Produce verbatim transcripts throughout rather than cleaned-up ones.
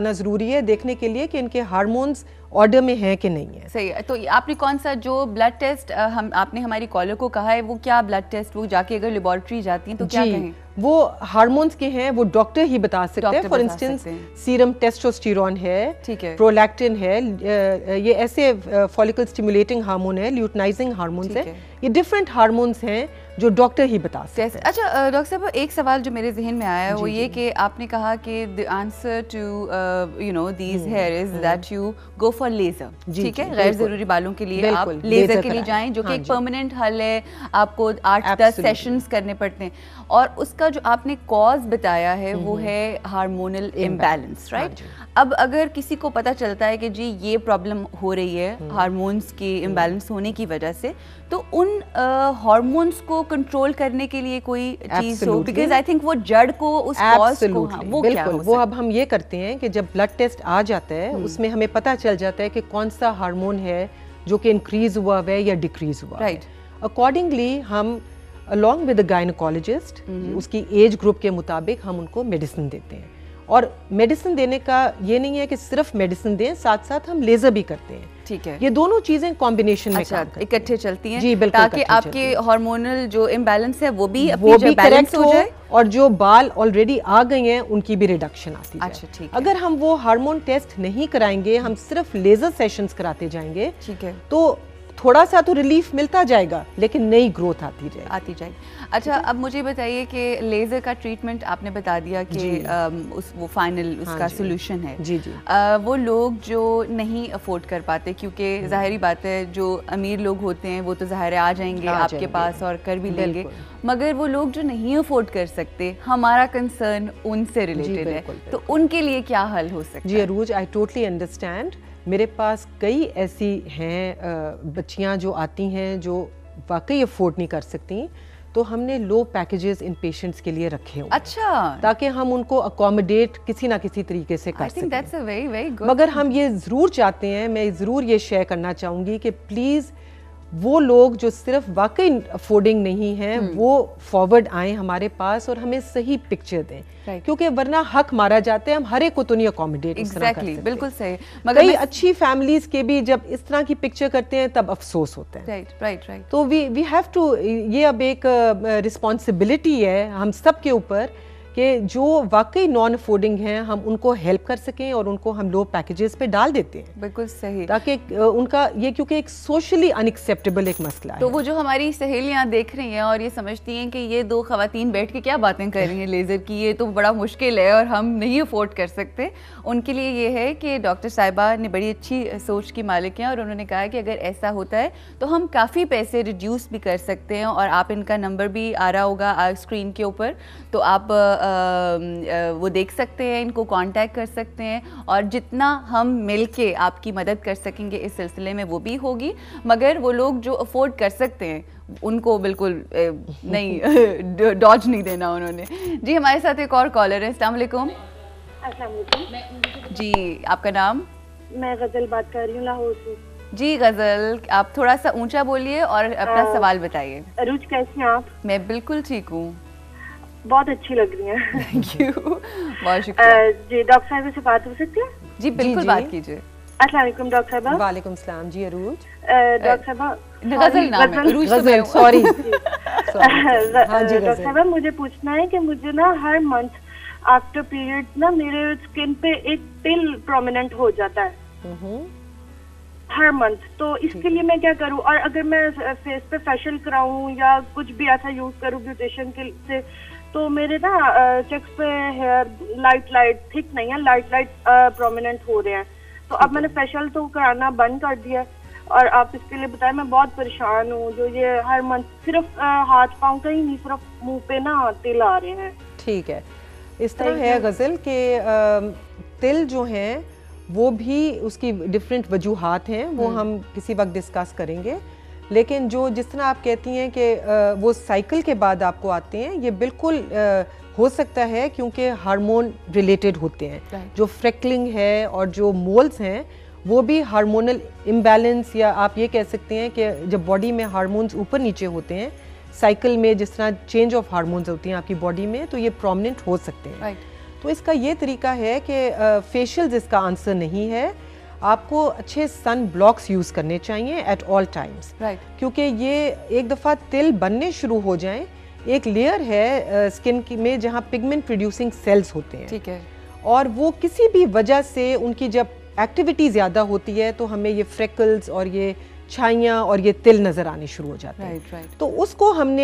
आना ज़रूरी है देखने के लिए कि इनके हार्मोन्स ऑर्डर में हैं कि नहीं है। सही है। तो आपने कौन सा जो ब्लड टेस्ट हम आपने हमारी कॉलर को कहा है वो क्या ब्लड टेस्ट वो जाके अगर लेबोरेटरी जाती हैं तो क्या कहें? वो हार्मोन्स के हैं, वो डॉक्टर ही बता सकते हैं। फॉर इंस्टेंस सीरम टेस्टोस्टेरोन है, ठीक है, प्रोलैक्टिन है, ये ऐसे फॉलिकल स्टिमुलेटिंग हार्मोन है, ल्यूटनाइजिंग हार्मोन्स है, ये डिफरेंट हार्मोन्स हैं जो डॉक्टर ही बता सकते हैं। अच्छा डॉक्टर साहब, एक सवाल जो मेरे जहन में आया है वो ये कि आपने कहा कि the answer to you know these hair is that you go for laser, ठीक है, गैर जरूरी बालों के लिए आप लेजर के लिए जाएं, जो कि एक परमानेंट हल है, आपको आठ दस सेशंस करने पड़ते हैं। और उसका जो आपने कॉज बताया है वो है हार्मोनल इम्बैलेंस, राइट? अब अगर किसी को पता चलता है कि जी ये प्रॉब्लम हो रही है हार्मोन्स के इम्बैलेंस होने की वजह से, तो उन हार्मोन्स uh, को कंट्रोल करने के लिए कोई चीज हो, बिकॉज आई थिंक वो जड़ को उस कॉज को, हाँ, वो क्या हो वो अब हम ये करते हैं कि जब ब्लड टेस्ट आ जाता है उसमें हमें पता चल जाता है कि कौन सा हार्मोन है जो कि इंक्रीज हुआ है या डिक्रीज हुआ है। अकॉर्डिंगली हम अलॉन्ग विद द गायनेकोलॉजिस्ट उसकी एज ग्रुप के मुताबिक हम उनको मेडिसिन देते हैं। और मेडिसिन देने का ये नहीं है कि सिर्फ मेडिसिन दें, साथ साथ हम लेजर भी करते हैं, ठीक है। ये दोनों चीजें कॉम्बिनेशन में काम करती इकट्ठे चलती हैं, जी बिल्कुल, ताकि आपके हार्मोनल जो इम्बैलेंस है वो भी वो भी करेक्ट हो जाए और जो बाल ऑलरेडी आ गए हैं उनकी भी रिडक्शन आती है। अच्छा, ठीक है। अगर हम वो हार्मोन टेस्ट नहीं कराएंगे, हम सिर्फ लेजर सेशंस कराते जाएंगे, ठीक है, तो थोड़ा सा तो रिलीफ मिलता जाएगा लेकिन नई ग्रोथ आती जाएगी आती जाएगी। अच्छा, अब मुझे बताइए कि लेज़र का ट्रीटमेंट आपने बता दिया कि उस वो फाइनल उसका सोल्यूशन है। जी जी। आ, वो लोग जो नहीं अफोर्ड कर पाते, क्योंकि जाहिर बात है जो अमीर लोग होते हैं वो तो ज़ाहिर आ जाएंगे आ आपके जाएंगे। पास और कर भी लेंगे, मगर वो लोग जो नहीं अफोर्ड कर सकते, हमारा कंसर्न उनसे रिलेटेड है, तो उनके लिए क्या हल हो सकता है? जी अरूज, आई टोटली अंडरस्टैंड। मेरे पास कई ऐसी हैं बच्चियां जो आती हैं जो वाकई अफोर्ड नहीं कर सकती, तो हमने लो पैकेजेस इन पेशेंट्स के लिए रखे हुए, अच्छा, ताकि हम उनको अकोमोडेट किसी ना किसी तरीके से कर सकें। that's a very, very good मगर हम ये ज़रूर चाहते हैं, मैं ज़रूर ये शेयर करना चाहूँगी कि प्लीज़ वो लोग जो सिर्फ वाकई अफोर्डिंग नहीं हैं वो फॉरवर्ड आए हमारे पास और हमें सही पिक्चर दें, right. क्योंकि वरना हक मारा जाता है, हम हर एक को तो नहीं अकोमोडेट exactly, बिल्कुल सही। मगर कई अच्छी फैमिलीज के भी जब इस तरह की पिक्चर करते हैं तब अफसोस होता है, राइट राइट राइट। तो वी वी हैव टू, ये अब एक रिस्पॉन्सिबिलिटी uh, है हम सब के ऊपर कि जो वाकई नॉन अफोर्डिंग हैं हम उनको हेल्प कर सकें और उनको हम लो पैकेजेस पे डाल देते हैं। बिल्कुल सही, ताकि उनका ये, क्योंकि एक सोशली अनएक्सेप्टेबल एक मसला है। तो वो जो हमारी सहेलियां देख रही हैं और ये समझती हैं कि ये दो खवातीन बैठ के क्या बातें कर रही हैं लेज़र की, ये तो बड़ा मुश्किल है और हम नहीं अफोर्ड कर सकते, उनके लिए ये है कि डॉक्टर साहिबा ने बड़ी अच्छी सोच की मालिक हैं और उन्होंने कहा कि अगर ऐसा होता है तो हम काफ़ी पैसे रिड्यूस भी कर सकते हैं। और आप इनका नंबर भी आ रहा होगा स्क्रीन के ऊपर, तो आप आ, आ, वो देख सकते हैं, इनको कांटेक्ट कर सकते हैं और जितना हम मिलके आपकी मदद कर सकेंगे इस सिलसिले में वो भी होगी। मगर वो लोग जो अफोर्ड कर सकते हैं उनको बिल्कुल नहीं डॉज नहीं देना उन्होंने। जी हमारे साथ एक और कॉलर है। अस्सलाम वालेकुम। अस्सलाम वालेकुम जी, आपका नाम? मैं गजल बात कर रही हूँ लाहौर से। जी गजल, आप थोड़ा सा ऊंचा बोलिए और अपना आ, सवाल बताइए। अरूज कैसी हैं आप? मैं बिल्कुल ठीक हूँ, बहुत अच्छी लग रही हैं। थैंक यू, बहुत शुक्रिया। जी डॉक्टर साहब से बात हो सकती है? जी बिल्कुल, बात कीजिए। अस्सलाम वालेकुम डॉक्टर साहब। वालेकुम सलाम। जी अरूज। डॉक्टर साहब, गजल नाम है, गजल, सॉरी। डॉक्टर साहब मुझे पूछना है कि मुझे ना हर मंथ आफ्टर पीरियड ना मेरे स्किन पे एक पिल प्रोमिनेंट हो जाता है हर मंथ, तो इसके लिए मैं क्या करूं? और अगर मैं फेस पे फेशियल कराऊं या कुछ भी ऐसा यूज करूं ब्यूटिशियन के से, तो मेरे ना चेक्स पे हेयर लाइट लाइट थिक नहीं है, लाइट लाइट प्रोमिनेंट हो रहे हैं, तो अब मैंने फेशियल तो कराना बंद कर दिया और आप इसके लिए बताएं, मैं बहुत परेशान हूँ। जो ये हर मंथ सिर्फ हाथ पाँव का ही नहीं, सिर्फ मुंह पे ना तिल आ रहे हैं। ठीक है, इस तरह है गजल के तिल जो हैं वो भी उसकी डिफरेंट वजूहात हैं, वो हम किसी वक्त डिस्कस करेंगे, लेकिन जो जिस तरह आप कहती हैं कि वो साइकिल के बाद आपको आते हैं, ये बिल्कुल हो सकता है क्योंकि हार्मोन रिलेटेड होते हैं। जो फ्रेकलिंग है और जो मोल्स हैं वो भी हार्मोनल इम्बैलेंस, या आप ये कह सकते हैं कि जब बॉडी में हार्मोन्स ऊपर नीचे होते हैं साइकिल में, जिस तरह चेंज ऑफ हार्मोन्स होती हैं आपकी बॉडी में, तो ये प्रोमिनेंट हो सकते हैं। तो इसका ये तरीका है कि फेशियल्स इसका आंसर नहीं है, आपको अच्छे सन ब्लॉक्स यूज़ करने चाहिए एट ऑल टाइम्स, राइट, क्योंकि ये एक दफ़ा तिल बनने शुरू हो जाएं, एक लेयर है स्किन की में जहाँ पिगमेंट प्रोड्यूसिंग सेल्स होते हैं, ठीक है, और वो किसी भी वजह से उनकी जब एक्टिविटी ज़्यादा होती है तो हमें ये फ्रेकल्स और ये छाइयाँ और ये तिल नज़र आने शुरू हो जाते हैं, राइट, राइट, तो उसको हमने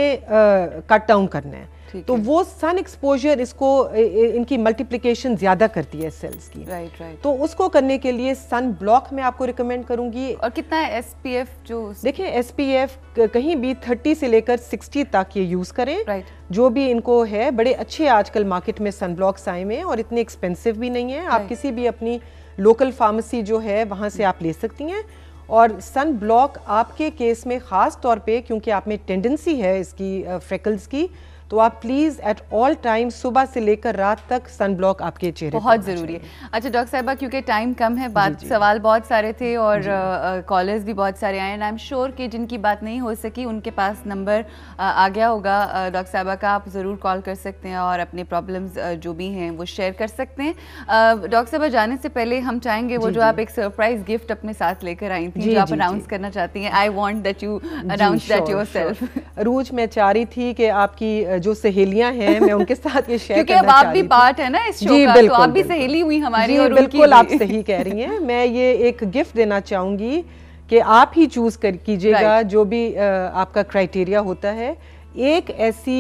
कट डाउन करना है। तो वो सन एक्सपोजर इसको इनकी मल्टीप्लिकेशन ज़्यादा करती है सेल्स की, राइट, राइट, तो उसको करने के लिए सन ब्लॉक मैं आपको रिकमेंड करूंगी। और कितना है एसपीएफ जो? देखिए एसपीएफ कहीं भी तीस से लेकर साठ तक ये यूज़ करें, राइट, जो भी इनको है। बड़े अच्छे आजकल मार्केट में सन ब्लॉक्स आए हुए हैं और इतने एक्सपेंसिव भी नहीं है, आप किसी भी अपनी लोकल फार्मेसी जो है वहाँ से आप ले सकती हैं। और सन ब्लॉक आपके केस में ख़ास तौर पे क्योंकि आप में टेंडेंसी है इसकी फ्रेकल्स की, तो आप प्लीज़ एट ऑल टाइम सुबह से लेकर रात तक सन ब्लॉक आपके चेहरे बहुत ज़रूरी है। अच्छा डॉक्टर साहिबा, क्योंकि टाइम कम है, बात सवाल बहुत सारे थे और कॉलर्स भी बहुत सारे आए, एंड आई एम श्योर कि जिनकी बात नहीं हो सकी उनके पास नंबर आ गया होगा डॉक्टर साहिबा का, आप ज़रूर कॉल कर सकते हैं और अपने प्रॉब्लम्स जो भी हैं वो शेयर कर सकते हैं। डॉक्टर साहिबा, जाने से पहले हम चाहेंगे वो जो आप एक सरप्राइज गिफ्ट अपने साथ लेकर आई थी जो आप अनाउंस करना चाहती हैं, I want that you announce that yourself. Arooj, मैं चाह रही थी कि आपकी जो सहेलियां हैं मैं उनके साथ ये शेयर करना चाह रही थी, क्योंकि अब आप भी पार्ट है ना इस शो का, तो आप भी सहेली हुई हमारी और उनकी। बिल्कुल, आप सही कह रही हैं। मैं ये एक गिफ्ट देना चाहूंगी कि आप ही चूज कर कीजिएगा जो भी आपका क्राइटेरिया होता है। एक ऐसी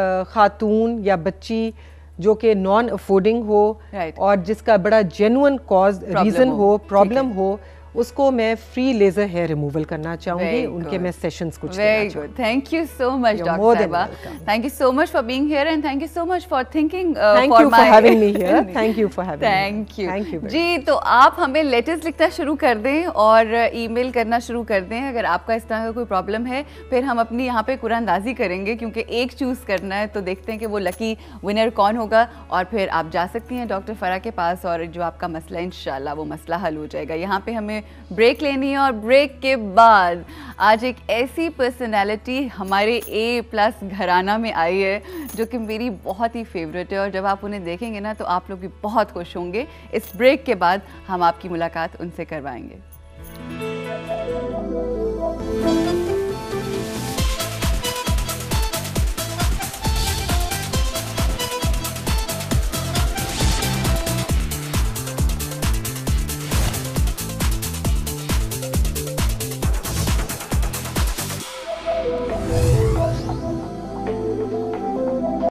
खातून या बच्ची जो कि नॉन अफोर्डिंग हो और जिसका बड़ा जेन्युइन कॉज रीजन हो, प्रॉब्लम हो, उसको मैं फ्री लेजर हेयर रिमूवल करना चाहूंगी, उनके मैं सेशंस कुछ very good. Thank you so much doctor साहिबा, thank you so much for being here and thank you so much for thinking for my, for having me here, thank you for having, thank you thank you जी। तो आप हमें letters लिखना शुरू कर दें और ईमेल करना शुरू कर दें अगर आपका इस तरह का कोई प्रॉब्लम है, फिर हम अपनी यहाँ पे कुरानदाजी करेंगे क्योंकि एक चूज़ करना है, तो देखते हैं कि वो लकी विनर कौन होगा और फिर आप जा सकती हैं डॉक्टर फरा के पास और जो आपका मसला है इंशाल्लाह वो मसला हल हो जाएगा। यहाँ पे हमें ब्रेक लेनी है और ब्रेक के बाद आज एक ऐसी पर्सनैलिटी हमारे ए प्लस घराना में आई है जो कि मेरी बहुत ही फेवरेट है और जब आप उन्हें देखेंगे ना तो आप लोग भी बहुत खुश होंगे। इस ब्रेक के बाद हम आपकी मुलाकात उनसे करवाएंगे।